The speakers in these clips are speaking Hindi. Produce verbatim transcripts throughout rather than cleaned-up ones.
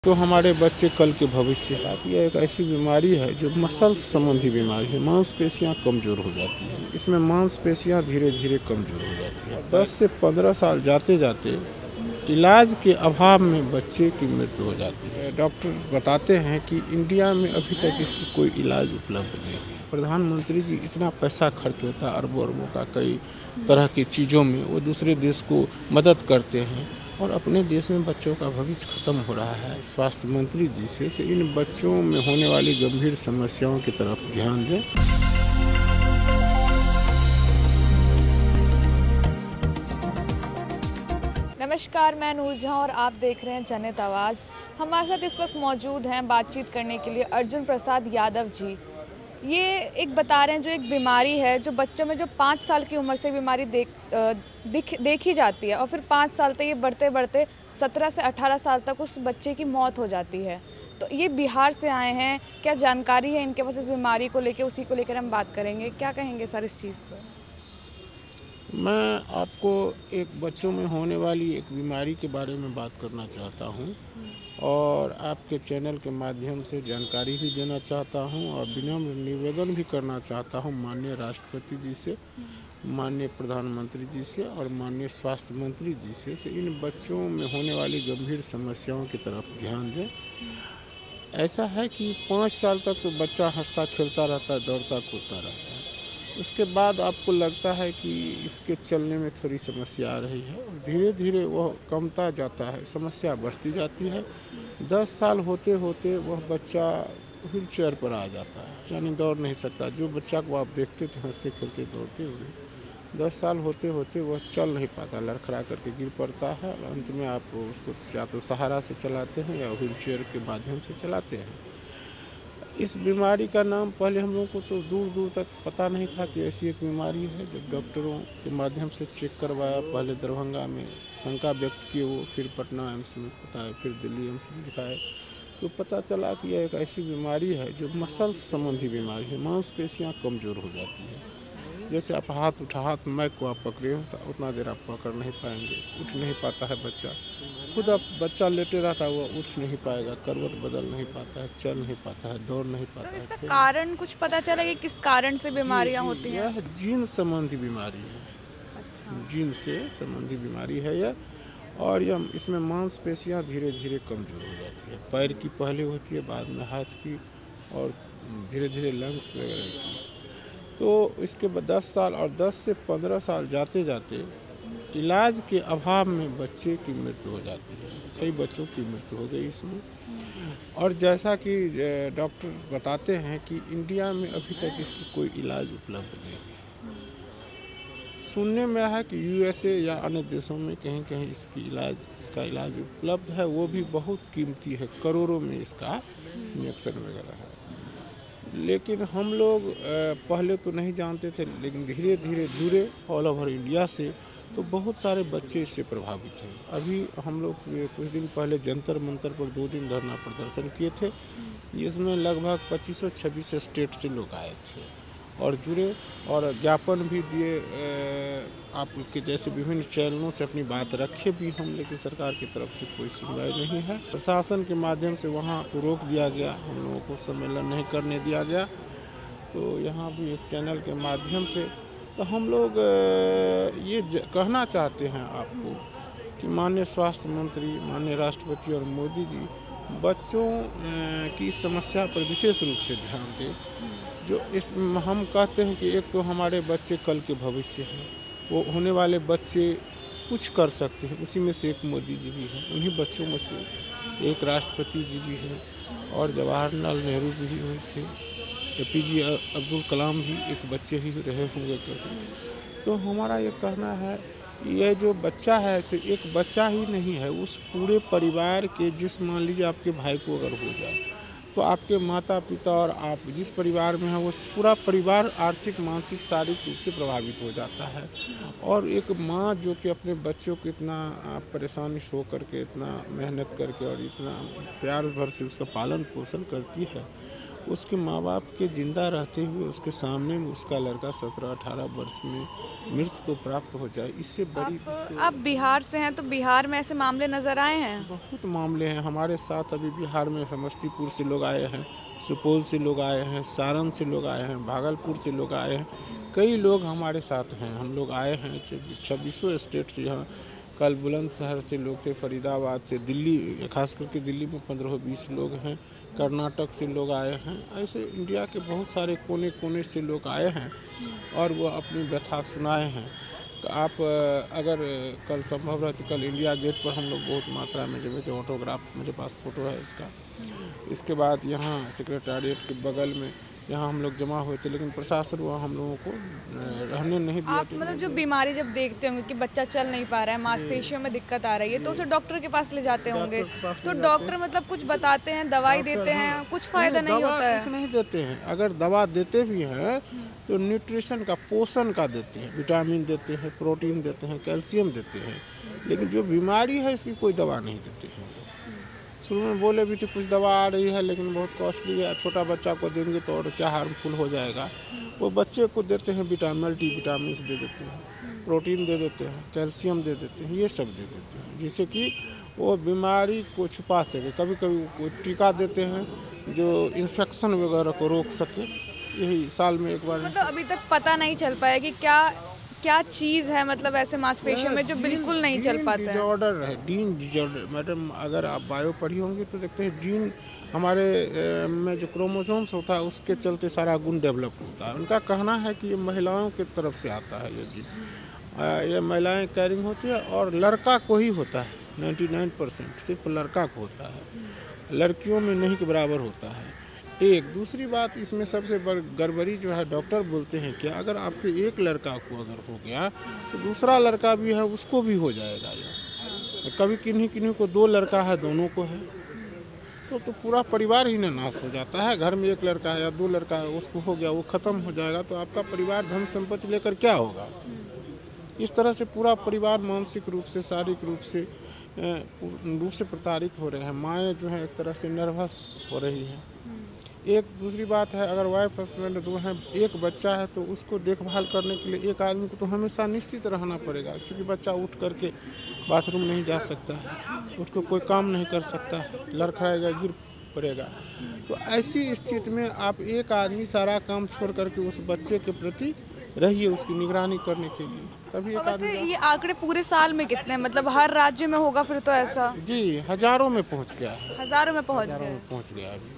तो हमारे बच्चे कल के भविष्य है। यह एक ऐसी बीमारी है जो मसल संबंधी बीमारी है। मांसपेशियां कमज़ोर हो जाती हैं। इसमें मांसपेशियां धीरे धीरे कमज़ोर हो जाती हैं। दस से पंद्रह साल जाते जाते इलाज के अभाव में बच्चे की मृत्यु हो जाती है। डॉक्टर बताते हैं कि इंडिया में अभी तक इसकी कोई इलाज उपलब्ध नहीं है। प्रधानमंत्री जी इतना पैसा खर्च होता है अरबों अरबों का कई तरह की चीज़ों में, वो दूसरे देश को मदद करते हैं और अपने देश में बच्चों का भविष्य खत्म हो रहा है। स्वास्थ्य मंत्री जी से, से इन बच्चों में होने वाली गंभीर समस्याओं की तरफ ध्यान दें। नमस्कार, मैं नूरजहां और आप देख रहे हैं जनहित आवाज़। हमारे साथ इस वक्त मौजूद हैं बातचीत करने के लिए अर्जुन प्रसाद यादव जी। ये एक बता रहे हैं जो एक बीमारी है जो बच्चों में जो पाँच साल की उम्र से बीमारी देख दिख देखी जाती है और फिर पाँच साल तक ये बढ़ते बढ़ते सत्रह से अठारह साल तक उस बच्चे की मौत हो जाती है। तो ये बिहार से आए हैं, क्या जानकारी है इनके पास इस बीमारी को लेकर? उसी को लेकर हम बात करेंगे। क्या कहेंगे सर इस चीज़ पर? मैं आपको एक बच्चों में होने वाली एक बीमारी के बारे में बात करना चाहता हूं और आपके चैनल के माध्यम से जानकारी भी देना चाहता हूं और विनम्र निवेदन भी करना चाहता हूं माननीय राष्ट्रपति जी से, माननीय प्रधानमंत्री जी से और माननीय स्वास्थ्य मंत्री जी से, से इन बच्चों में होने वाली गंभीर समस्याओं की तरफ ध्यान दें। ऐसा है कि पाँच साल तक तो बच्चा हंसता खेलता रहता है, दौड़ता कूदता रहता है। उसके बाद आपको लगता है कि इसके चलने में थोड़ी समस्या आ रही है और धीरे धीरे वह कमता जाता है, समस्या बढ़ती जाती है। दस साल होते होते वह बच्चा व्हील चेयर पर आ जाता है, यानी दौड़ नहीं सकता। जो बच्चा को आप देखते थे हंसते खेलते दौड़ते हुए, दस साल होते होते वह चल नहीं पाता, लड़खड़ा करके गिर पड़ता है और अंत में आप उसको या तो सहारा से चलाते हैं या व्हील चेयर के माध्यम से चलाते हैं। इस बीमारी का नाम पहले हम लोगों को तो दूर दूर तक पता नहीं था कि ऐसी एक बीमारी है। जब डॉक्टरों के माध्यम से चेक करवाया, पहले दरभंगा में शंका व्यक्त किए, वो फिर पटना एम्स में बताया, फिर दिल्ली एम्स में दिखाए, तो पता चला कि यह एक ऐसी बीमारी है जो मसल संबंधी बीमारी है। मांसपेशियां कमज़ोर हो जाती है। जैसे आप हाथ उठा हाथ मैक को आप पकड़े हो तो उतना देर आप पकड़ नहीं पाएंगे, उठ नहीं पाता है बच्चा। खुद आप बच्चा लेटे रहता है, वो उठ नहीं पाएगा, करवट बदल नहीं पाता है, चल नहीं पाता है, दौड़ नहीं पाता तो है। इसका कारण कुछ पता चला कि किस कारण से बीमारियां होती हैं? यह जीन संबंधी बीमारी है। अच्छा। जीन से संबंधी बीमारी है यह, और यह इसमें मांसपेशियां धीरे धीरे कमज़ोर हो जाती है। पैर की पहले होती है, बाद में हाथ की और धीरे धीरे लंग्स वगैरह की। तो इसके बाद दस साल और दस से पंद्रह साल जाते जाते इलाज के अभाव में बच्चे की मृत्यु हो जाती है। कई बच्चों की मृत्यु हो गई इसमें। और जैसा कि डॉक्टर बताते हैं कि इंडिया में अभी तक इसकी कोई इलाज उपलब्ध नहीं है। सुनने में है कि यूएसए या अन्य देशों में कहीं कहीं इसकी इलाज इसका इलाज उपलब्ध है, वो भी बहुत कीमती है, करोड़ों में इसका इंजेक्शन वगैरह है। लेकिन हम लोग पहले तो नहीं जानते थे, लेकिन धीरे धीरे जुड़े ऑल ओवर इंडिया से, तो बहुत सारे बच्चे इससे प्रभावित हैं। अभी हम लोग कुछ दिन पहले जंतर मंतर पर दो दिन धरना प्रदर्शन किए थे, जिसमें लगभग पच्चीस छब्बीस स्टेट से लोग आए थे और जुड़े और ज्ञापन भी दिए। आपके जैसे विभिन्न चैनलों से अपनी बात रखे भी हम, लेकिन सरकार की तरफ से कोई सुनवाई नहीं है। प्रशासन के माध्यम से वहाँ तो रोक दिया गया, हम लोगों को सम्मेलन नहीं करने दिया गया। तो यहाँ भी एक चैनल के माध्यम से तो हम लोग ये कहना चाहते हैं आपको कि माननीय स्वास्थ्य मंत्री, माननीय राष्ट्रपति और मोदी जी बच्चों की इस समस्या पर विशेष रूप से ध्यान दें। जो इस हम कहते हैं कि एक तो हमारे बच्चे कल के भविष्य हैं, वो होने वाले बच्चे कुछ कर सकते हैं, उसी में से एक मोदी जी भी हैं, उन्हीं बच्चों में से एक राष्ट्रपति जी भी हैं और जवाहरलाल नेहरू भी हुए थे, ए पी जे अब्दुल कलाम भी एक बच्चे ही रहे होंगे कभी। तो हमारा ये कहना है, यह जो बच्चा है सिर्फ एक बच्चा ही नहीं है, उस पूरे परिवार के, जिस मान लीजिए आपके भाई को अगर हो जाए तो आपके माता पिता और आप जिस परिवार में हैं, वो पूरा परिवार आर्थिक, मानसिक, शारीरिक रूप से प्रभावित हो जाता है। और एक माँ जो कि अपने बच्चों को इतना परेशानी हो करके, इतना मेहनत करके और इतना प्यार भर से उसका पालन पोषण करती है, उसके माँ बाप के जिंदा रहते हुए उसके सामने में उसका लड़का सत्रह अठारह वर्ष में मृत्यु को प्राप्त हो जाए, इससे बड़ी आप तो आप बिहार से हैं, तो बिहार में ऐसे मामले नज़र आए हैं? बहुत मामले हैं हमारे साथ। अभी बिहार में समस्तीपुर से लोग आए हैं, सुपौल से लोग आए हैं, सारण से लोग आए हैं, भागलपुर से लोग आए हैं, कई लोग हमारे साथ हैं। हम लोग आए हैं छब्बीसों स्टेट से। यहाँ कल बुलंदशहर से लोग थे, फरीदाबाद से, दिल्ली, खास करके दिल्ली में पंद्रह बीस लोग हैं, कर्नाटक से लोग आए हैं। ऐसे इंडिया के बहुत सारे कोने कोने से लोग आए हैं और वो अपनी व्यथा सुनाए हैं। आप अगर कल संभव रहे तो कल इंडिया गेट पर हम लोग बहुत मात्रा में जब थे, ऑटोग्राफ मेरे पास फ़ोटो है इसका। इसके बाद यहाँ सेक्रेटरीट के बगल में यहाँ हम लोग जमा हुए थे, लेकिन प्रशासन वहाँ हम लोगों को रहने नहीं दिया। आप मतलब जो बीमारी जब देखते होंगे कि बच्चा चल नहीं पा रहा है, मांसपेशियों में दिक्कत आ रही है, तो उसे डॉक्टर के पास ले जाते होंगे, तो डॉक्टर मतलब कुछ बताते हैं, दवाई देते हैं, कुछ फ़ायदा नहीं होता है? कुछ नहीं देते हैं। अगर दवा देते भी हैं तो न्यूट्रिशन का, पोषण का देते हैं, विटामिन देते हैं, प्रोटीन देते हैं, कैल्शियम देते हैं, लेकिन जो बीमारी है इसकी कोई दवा नहीं देते हैं। शुरू में बोले भी थे कुछ दवा आ रही है लेकिन बहुत कॉस्टली है, छोटा बच्चा को देंगे तो और क्या हार्मफुल हो जाएगा। वो बच्चे को देते हैं विटामिन मल्टी विटामिन दे देते हैं, प्रोटीन दे देते हैं, कैल्शियम दे देते हैं, ये सब दे देते हैं जिससे कि वो बीमारी को छुपा सके। कभी कभी कोई टीका देते हैं जो इन्फेक्शन वगैरह को रोक सके। यही साल में एक बार। मतलब अभी तक पता नहीं चल पाया कि क्या क्या चीज़ है, मतलब ऐसे मांसपेशियों में जो बिल्कुल नहीं चल पाता है। डिजॉर्डर है, जीन डिजॉर्डर। मैडम अगर आप बायो पढ़ी होंगी तो देखते हैं जीन हमारे ए, में जो क्रोमोसोम्स होता है उसके चलते सारा गुण डेवलप होता है। उनका कहना है कि ये महिलाओं की तरफ से आता है ये जीन। ये महिलाएं कैरिंग होती है और लड़का को ही होता है, निन्यानवे परसेंट सिर्फ लड़का को होता है, लड़कियों में नहीं के बराबर होता है। एक दूसरी बात इसमें सबसे बड़ गड़बड़ी जो है, डॉक्टर बोलते हैं कि अगर आपके एक लड़का को अगर हो गया तो दूसरा लड़का भी है उसको भी हो जाएगा। या कभी किन्हीं किन्हीं को दो लड़का है दोनों को है तो तो पूरा परिवार ही न नाश हो जाता है। घर में एक लड़का है या दो लड़का है उसको हो गया, वो ख़त्म हो जाएगा तो आपका परिवार धन संपत्ति लेकर क्या होगा। इस तरह से पूरा परिवार मानसिक रूप से, शारीरिक रूप से रूप से प्रताड़ित हो रहे हैं। माएँ जो है एक तरह से नर्वस हो रही हैं। एक दूसरी बात है, अगर वाइफ हस्बैंड दो हैं, एक बच्चा है तो उसको देखभाल करने के लिए एक आदमी को तो हमेशा निश्चित रहना पड़ेगा, क्योंकि बच्चा उठ करके बाथरूम नहीं जा सकता है, उठ कर कोई काम नहीं कर सकता है, लड़खड़ाएगा, गिर पड़ेगा। तो ऐसी स्थिति में आप एक आदमी सारा काम छोड़ करके उस बच्चे के प्रति रहिए, उसकी निगरानी करने के लिए। तभी एक आदमी। ये आंकड़े पूरे साल में कितने, मतलब हर राज्य में होगा फिर तो ऐसा? जी हजारों में पहुँच गया है, हजारों में पहुँच हजारों गया में पहुँच गया अभी।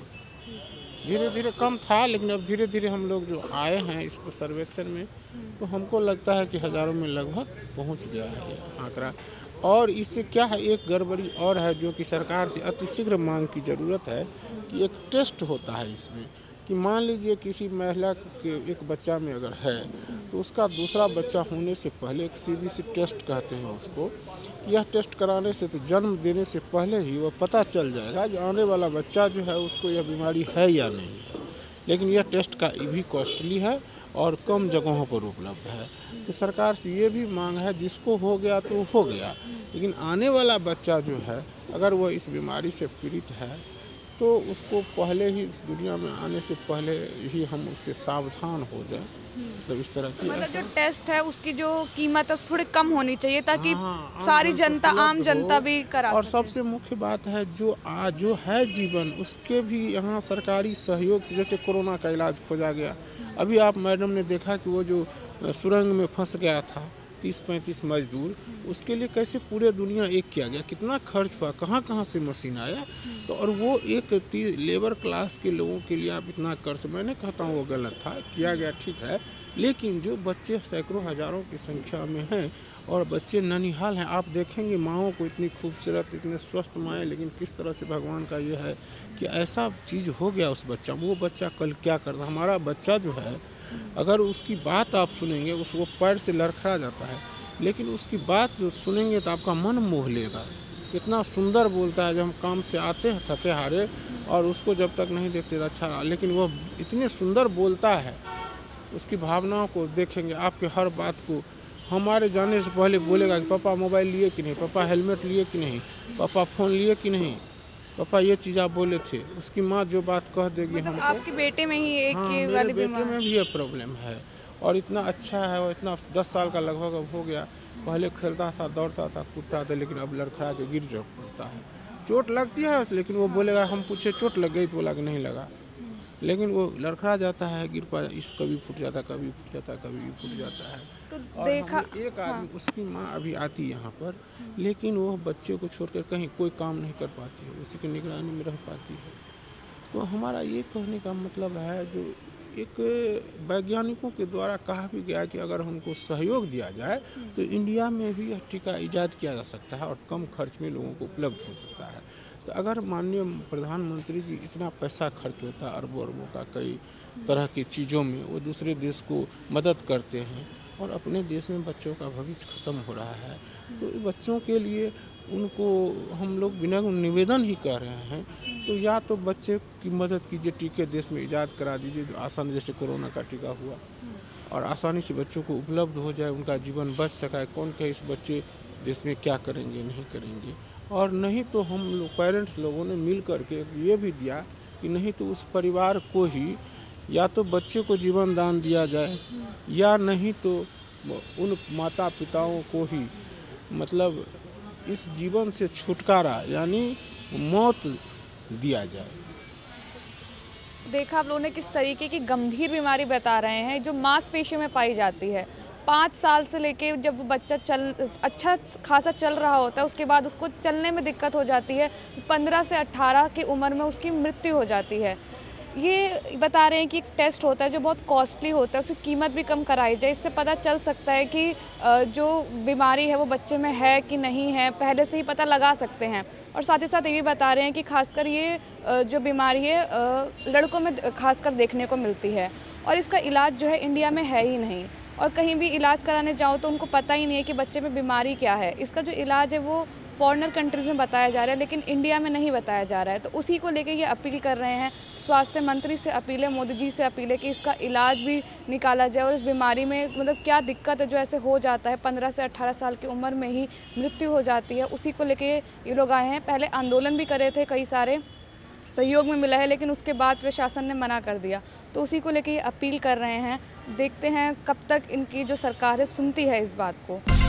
धीरे धीरे कम था लेकिन अब धीरे धीरे हम लोग जो आए हैं इसको सर्वेक्षण में तो हमको लगता है कि हज़ारों में लगभग पहुंच गया है ये आंकड़ा। और इससे क्या है, एक गड़बड़ी और है जो कि सरकार से अतिशीघ्र मांग की ज़रूरत है कि एक टेस्ट होता है इसमें कि मान लीजिए किसी महिला के एक बच्चा में अगर है तो उसका दूसरा बच्चा होने से पहले एक सी बी सी टेस्ट कहते हैं उसको। यह टेस्ट कराने से तो जन्म देने से पहले ही वो पता चल जाएगा जो आने वाला बच्चा जो है उसको यह बीमारी है या नहीं है। लेकिन यह टेस्ट का भी कॉस्टली है और कम जगहों पर उपलब्ध है। तो सरकार से ये भी मांग है जिसको हो गया तो हो गया, लेकिन आने वाला बच्चा जो है अगर वो इस बीमारी से पीड़ित है तो उसको पहले ही इस दुनिया में आने से पहले ही हम उससे सावधान हो जाएं। तो इस तरह की मतलब जो टेस्ट है उसकी जो कीमत है थोड़ी कम होनी चाहिए ताकि हाँ, सारी जनता, आम जनता भी करा और सके। सबसे मुख्य बात है जो आ जो है जीवन उसके भी यहाँ सरकारी सहयोग से, जैसे कोरोना का इलाज खोजा गया। अभी आप मैडम ने देखा कि वो जो सुरंग में फंस गया था तीस पैंतीस मजदूर, उसके लिए कैसे पूरे दुनिया एक किया गया, कितना खर्च हुआ, कहाँ कहाँ से मशीन आया। तो और वो एक लेबर क्लास के लोगों के लिए आप इतना कर सकते, मैं नहीं कहता हूँ वो गलत था, किया गया ठीक है, लेकिन जो बच्चे सैकड़ों हज़ारों की संख्या में हैं और बच्चे ननिहाल हैं, आप देखेंगे माओं को इतनी खूबसूरत, इतने स्वस्थ माएँ, लेकिन किस तरह से भगवान का ये है कि ऐसा चीज़ हो गया उस बच्चा। वो बच्चा कल क्या करता, हमारा बच्चा जो है अगर उसकी बात आप सुनेंगे उसको पैर से लड़खड़ा जाता है, लेकिन उसकी बात जो सुनेंगे तो आपका मन मोह लेगा। इतना सुंदर बोलता है, जब हम काम से आते हैं थके हारे और उसको जब तक नहीं देखते तो अच्छा, लेकिन वह इतने सुंदर बोलता है, उसकी भावनाओं को देखेंगे, आपके हर बात को हमारे जाने से पहले बोलेगा कि पापा मोबाइल लिए कि नहीं, पापा हेलमेट लिए कि नहीं, पापा फ़ोन लिए कि नहीं। पापा ये चीज़ आप बोले थे, उसकी माँ जो बात कह देगी मतलब हमको। आपके बेटे में ही एक हाँ, ये मेरे वाली बेटे बीमारी। में भी ये प्रॉब्लम है और इतना अच्छा है, वो इतना दस साल का लगभग अब हो गया। पहले खेलता था, दौड़ता था, कूदता था, लेकिन अब लड़खड़ा के गिर जा पड़ता है। चोट लगती है उसे, लेकिन वो बोलेगा, हम पूछे चोट लग गई तो बोला कि नहीं लगा, लेकिन वो लड़खड़ा जाता है, गिर पा, इस कभी फूट जाता, कभी फूट जाता, कभी फूट जाता है। तो और देखा हम एक आदमी, हाँ, उसकी माँ अभी आती है यहाँ पर, लेकिन वो बच्चे को छोड़कर कहीं कोई काम नहीं कर पाती है, उसी की निगरानी में रह पाती है। तो हमारा ये कहने का मतलब है, जो एक वैज्ञानिकों के द्वारा कहा भी गया कि अगर हमको सहयोग दिया जाए तो इंडिया में भी यह टीका ईजाद किया जा सकता है और कम खर्च में लोगों को उपलब्ध हो सकता है। तो अगर माननीय प्रधानमंत्री जी इतना पैसा खर्च होता है, अरबों अरबों का कई तरह की चीज़ों में, वो दूसरे देश को मदद करते हैं और अपने देश में बच्चों का भविष्य ख़त्म हो रहा है। तो बच्चों के लिए उनको हम लोग बिना निवेदन ही कर रहे हैं, तो या तो बच्चे की मदद कीजिए, टीके देश में ईजाद करा दीजिए, जो आसान, जैसे कोरोना का टीका हुआ, और आसानी से बच्चों को उपलब्ध हो जाए, उनका जीवन बच सका। कौन कहे इस बच्चे देश में क्या करेंगे, नहीं करेंगे। और नहीं तो हम लोग पेरेंट्स लोगों ने मिल करके ये भी दिया कि नहीं तो उस परिवार को ही या तो बच्चे को जीवन दान दिया जाए, या नहीं तो उन माता पिताओं को ही मतलब इस जीवन से छुटकारा यानी मौत दिया जाए। देखा आप लोगों ने किस तरीके की गंभीर बीमारी बता रहे हैं जो मांसपेशियों में पाई जाती है। पाँच साल से लेके जब वो बच्चा चल अच्छा खासा चल रहा होता है, उसके बाद उसको चलने में दिक्कत हो जाती है, पंद्रह से अट्ठारह की उम्र में उसकी मृत्यु हो जाती है। ये बता रहे हैं कि एक टेस्ट होता है जो बहुत कॉस्टली होता है, उसकी कीमत भी कम कराई जाए, इससे पता चल सकता है कि जो बीमारी है वो बच्चे में है कि नहीं है, पहले से ही पता लगा सकते हैं। और साथ ही साथ ये भी बता रहे हैं कि खासकर ये जो बीमारी है लड़कों में खासकर देखने को मिलती है और इसका इलाज जो है इंडिया में है ही नहीं, और कहीं भी इलाज कराने जाओ तो उनको पता ही नहीं है कि बच्चे में बीमारी क्या है। इसका जो इलाज है वो फॉरेनर कंट्रीज़ में बताया जा रहा है, लेकिन इंडिया में नहीं बताया जा रहा है। तो उसी को लेके ये अपील कर रहे हैं, स्वास्थ्य मंत्री से अपील है, मोदी जी से अपील है कि इसका इलाज भी निकाला जाए और इस बीमारी में मतलब क्या दिक्कत है जो ऐसे हो जाता है, पंद्रह से अट्ठारह साल की उम्र में ही मृत्यु हो जाती है। उसी को लेके ये लोग आए हैं। पहले आंदोलन भी करे थे, कई सारे सहयोग में मिला है, लेकिन उसके बाद प्रशासन ने मना कर दिया। तो उसी को लेके ये अपील कर रहे हैं। देखते हैं कब तक इनकी जो सरकार है सुनती है इस बात को।